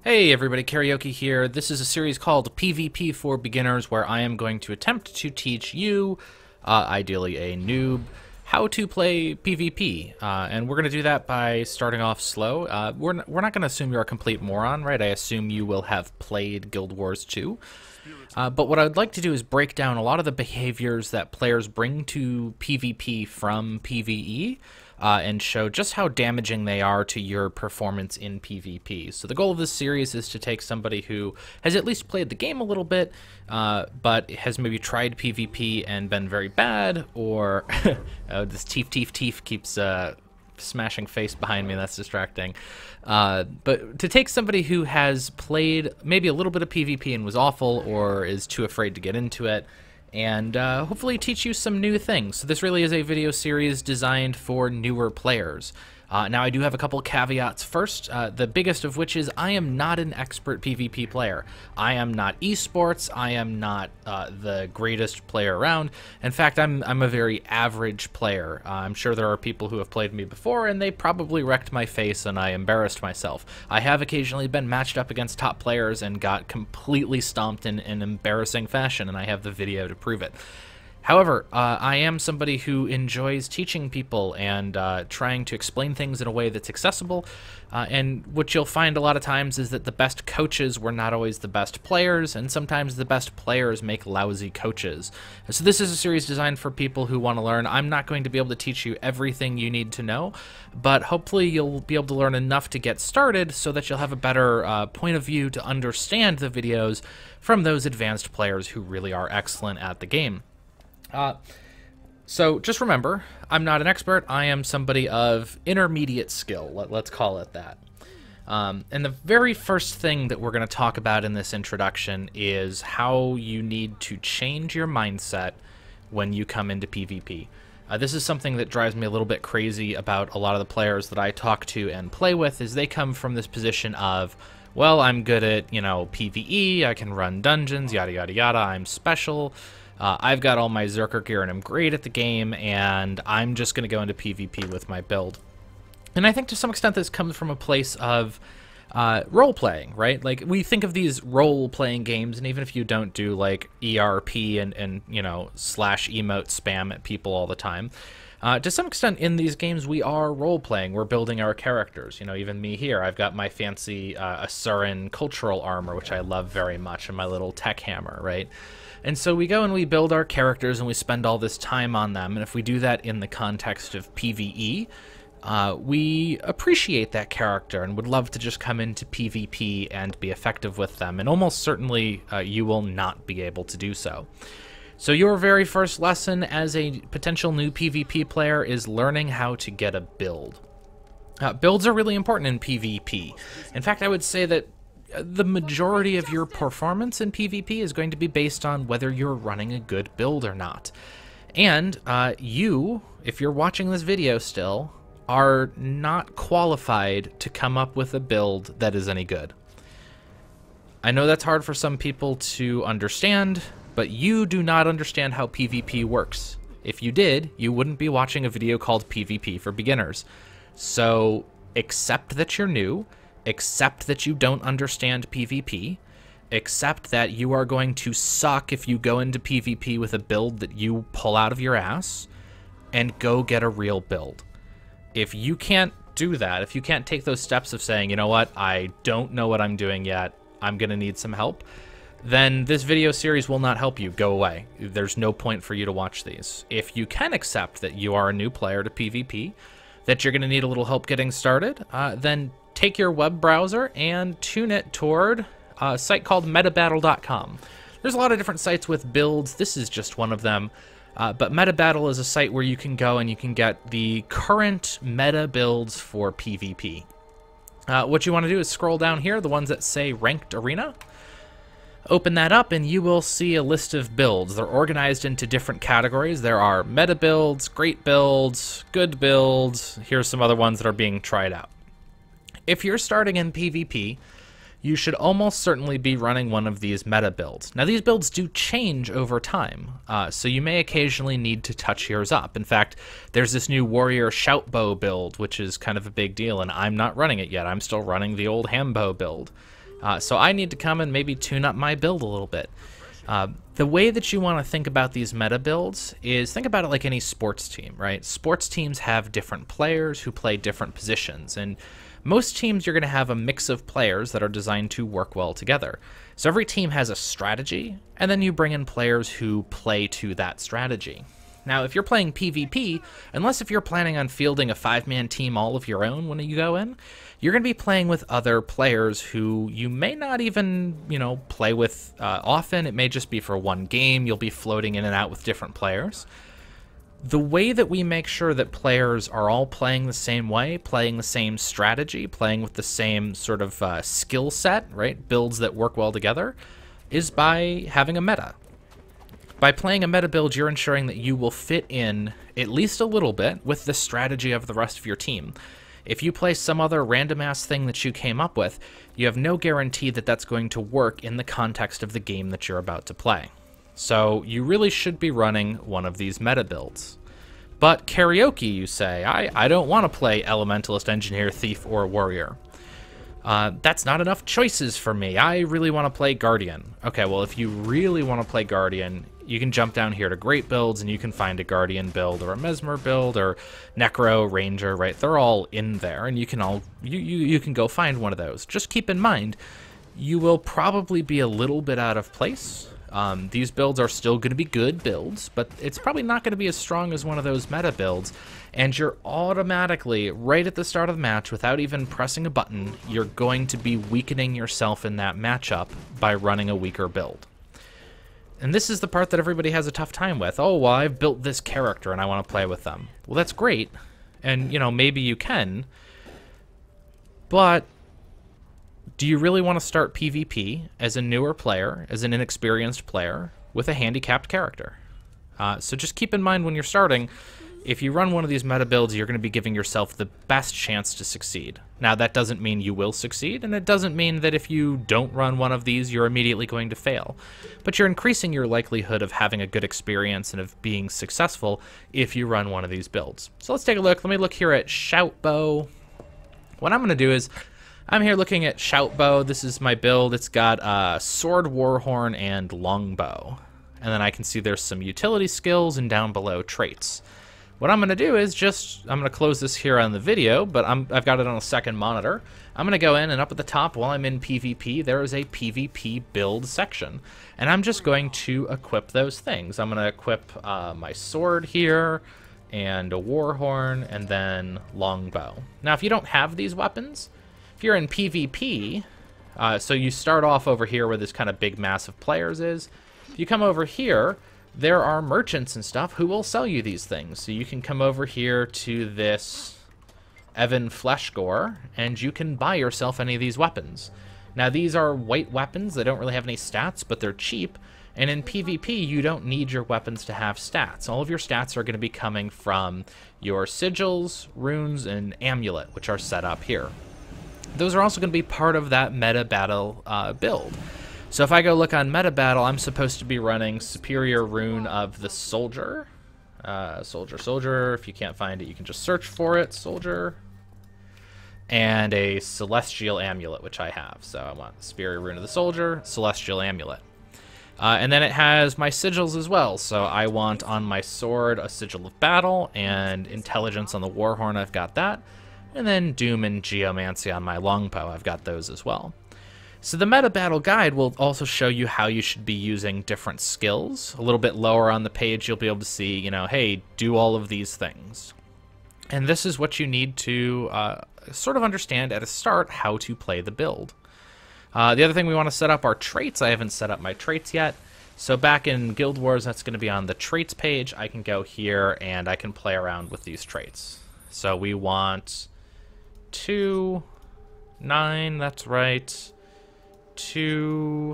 Hey everybody, Karaoke here. This is a series called PvP for Beginners where I am going to attempt to teach you, ideally a noob, how to play PvP. And we're going to do that by starting off slow. We're not going to assume you're a complete moron, right? I assume you will have played Guild Wars 2. But what I'd like to do is break down a lot of the behaviors that players bring to PvP from PvE, and show just how damaging they are to your performance in PvP. So the goal of this series is to take somebody who has at least played the game a little bit, but has maybe tried PvP and been very bad, or this teef keeps smashing face behind me, that's distracting. But to take somebody who has played maybe a little bit of PvP and was awful, or is too afraid to get into it, and hopefully teach you some new things. So this really is a video series designed for newer players. Now I do have a couple caveats first, the biggest of which is I am not an expert PvP player. I am not esports, I am not the greatest player around. In fact, I'm a very average player. I'm sure there are people who have played me before and they probably wrecked my face and I embarrassed myself. I have occasionally been matched up against top players and got completely stomped in an embarrassing fashion, and I have the video to prove it. However, I am somebody who enjoys teaching people and trying to explain things in a way that's accessible, and what you'll find a lot of times is that the best coaches were not always the best players, and sometimes the best players make lousy coaches. So this is a series designed for people who want to learn. I'm not going to be able to teach you everything you need to know, but hopefully you'll be able to learn enough to get started so that you'll have a better point of view to understand the videos from those advanced players who really are excellent at the game. So just remember, I'm not an expert. I am somebody of intermediate skill. Let's call it that. And the very first thing that we're going to talk about in this introduction is how you need to change your mindset when you come into PvP. This is something that drives me a little bit crazy about a lot of the players that I talk to and play with, is they come from this position of, well, I'm good at, PvE, I can run dungeons, yada, yada, yada, I'm special. I've got all my Zerker gear and I'm great at the game, and I'm just going to go into PvP with my build. And I think to some extent this comes from a place of role-playing, right? Like, we think of these role-playing games, and even if you don't do, like, ERP and slash emote spam at people all the time, to some extent in these games we are role-playing. We're building our characters. Even me here, I've got my fancy Asuran cultural armor, which I love very much, and my little tech hammer, right? And so we go and we build our characters and we spend all this time on them, and if we do that in the context of PvE, we appreciate that character and would love to just come into PvP and be effective with them, and almost certainly you will not be able to do so. So your very first lesson as a potential new PvP player is learning how to get a build. Builds are really important in PvP. In fact, I would say that the majority of your performance in PvP is going to be based on whether you're running a good build or not. And you, if you're watching this video still, are not qualified to come up with a build that is any good. I know that's hard for some people to understand, but you do not understand how PvP works. If you did, you wouldn't be watching a video called PvP for Beginners. So accept that you're new, accept that you don't understand PvP, accept that you are going to suck if you go into PvP with a build that you pull out of your ass, and go get a real build. If you can't do that, if you can't take those steps of saying, you know what, I don't know what I'm doing yet, I'm gonna need some help, then this video series will not help you. Go away. There's no point for you to watch these. If you can accept that you are a new player to PvP, that you're gonna need a little help getting started, then take your web browser and tune it toward a site called metabattle.com. There's a lot of different sites with builds. This is just one of them. But Metabattle is a site where you can go and you can get the current meta builds for PvP. What you want to do is scroll down here, the ones that say Ranked Arena. Open that up and you will see a list of builds. They're organized into different categories. There are meta builds, great builds, good builds. Here's some other ones that are being tried out. If you're starting in PvP, you should almost certainly be running one of these meta builds. Now, these builds do change over time, so you may occasionally need to touch yours up. In fact, there's this new Warrior Shoutbow build, which is kind of a big deal, and I'm not running it yet. I'm still running the old Hambo build. So I need to come and maybe tune up my build a little bit. The way that you want to think about these meta builds is think about it like any sports team, right? Sports teams have different players who play different positions, and most teams you're going to have a mix of players that are designed to work well together. So every team has a strategy, and then you bring in players who play to that strategy. Now, if you're playing PvP, unless if you're planning on fielding a 5-man team all of your own when you go in, you're going to be playing with other players who you may not even, play with often. It may just be for one game. You'll be floating in and out with different players. The way that we make sure that players are all playing the same way, playing the same strategy, playing with the same sort of skill set, right, builds that work well together, is by having a meta. By playing a meta build, you're ensuring that you will fit in at least a little bit with the strategy of the rest of your team. If you play some other random-ass thing that you came up with, you have no guarantee that that's going to work in the context of the game that you're about to play. So you really should be running one of these meta builds. But karaoke, you say, I don't want to play Elementalist, Engineer, Thief, or Warrior. That's not enough choices for me. I really want to play Guardian. Okay, well, if you really want to play Guardian, you can jump down here to Great Builds, and you can find a Guardian build, or a Mesmer build, or Necro, Ranger, right? They're all in there, and you can go find one of those. Just keep in mind, you will probably be a little bit out of place. These builds are still going to be good builds, but it's probably not going to be as strong as one of those meta builds, and you're automatically, right at the start of the match, without even pressing a button, you're going to be weakening yourself in that matchup by running a weaker build. And this is the part that everybody has a tough time with. Oh, well, I've built this character and I want to play with them. Well, that's great, and, maybe you can, but do you really want to start PvP as a newer player, as an inexperienced player, with a handicapped character? So just keep in mind when you're starting, if you run one of these meta builds, you're going to be giving yourself the best chance to succeed. Now, that doesn't mean you will succeed, and it doesn't mean that if you don't run one of these, you're immediately going to fail. But you're increasing your likelihood of having a good experience and of being successful if you run one of these builds. So let's take a look. Let me look here at Shoutbow. What I'm going to do is, I'm here looking at Shoutbow. This is my build. It's got Sword, Warhorn, and Longbow. And then I can see there's some utility skills and down below traits. What I'm going to do is I'm going to close this here on the video, but I've got it on a second monitor. I'm going to go in, and up at the top while I'm in PvP, there is a PvP build section. And I'm just going to equip those things. I'm going to equip my sword here, and a Warhorn, and then Longbow. Now, if you don't have these weapons, if you're in PvP, so you start off over here where this kind of big mass of players is. If you come over here, there are merchants and stuff who will sell you these things. So you can come over here to this Evan Fleshgore, and you can buy yourself any of these weapons. Now, these are white weapons. They don't really have any stats, but they're cheap. And in PvP, you don't need your weapons to have stats. All of your stats are going to be coming from your sigils, runes, and amulet, which are set up here. Those are also going to be part of that meta battle build. So if I go look on meta battle, I'm supposed to be running Superior Rune of the Soldier. Soldier. If you can't find it, you can just search for it. Soldier. And a Celestial Amulet, which I have. So I want Superior Rune of the Soldier, Celestial Amulet. And then it has my sigils as well. So I want on my sword a Sigil of Battle, and Intelligence on the Warhorn, I've got that. And then Doom and Geomancy on my Longbow, I've got those as well. So the meta battle guide will also show you how you should be using different skills. A little bit lower on the page, you'll be able to see, hey, do all of these things. And this is what you need to sort of understand at a start how to play the build. The other thing we want to set up are traits. I haven't set up my traits yet. So back in Guild Wars, that's going to be on the traits page. I can go here and I can play around with these traits. So we want 2, 9, that's right. 2,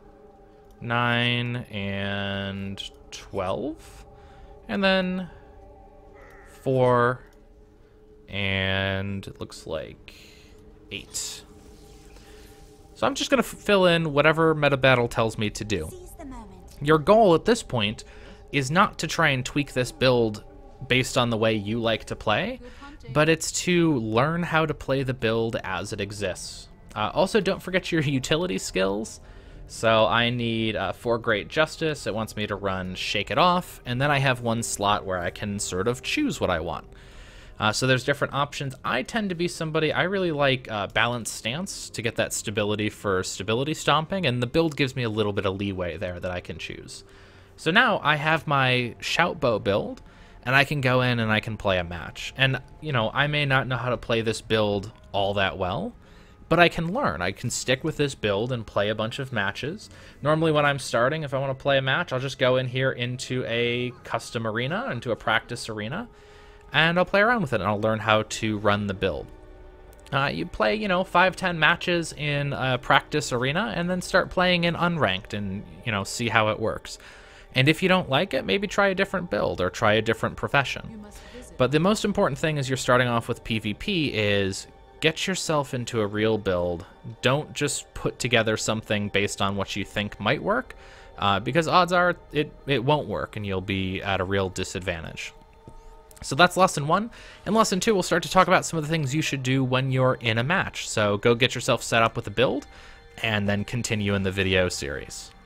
9, and 12, and then 4, and it looks like 8. So I'm just going to fill in whatever meta battle tells me to do. Your goal at this point is not to try and tweak this build based on the way you like to play, but it's to learn how to play the build as it exists. Also, don't forget your utility skills. So I need 4 Great Justice. It wants me to run Shake It Off, and then I have 1 slot where I can sort of choose what I want. So there's different options. I tend to be somebody, I really like Balanced Stance to get that stability for stability stomping, and the build gives me a little bit of leeway there that I can choose. So now I have my Shoutbow build, and I can go in and I can play a match. And, you know, I may not know how to play this build all that well, but I can learn. I can stick with this build and play a bunch of matches. Normally when I'm starting, if I want to play a match, I'll just go in here into a custom arena, into a practice arena, and I'll play around with it, and I'll learn how to run the build. You play, you know, 5-10 matches in a practice arena, and then start playing in unranked and, you know, see how it works. And if you don't like it, maybe try a different build or try a different profession. But the most important thing as you're starting off with PvP is get yourself into a real build. Don't just put together something based on what you think might work, because odds are it won't work and you'll be at a real disadvantage. So that's lesson 1. In lesson 2, we'll start to talk about some of the things you should do when you're in a match. So go get yourself set up with a build, and then continue in the video series.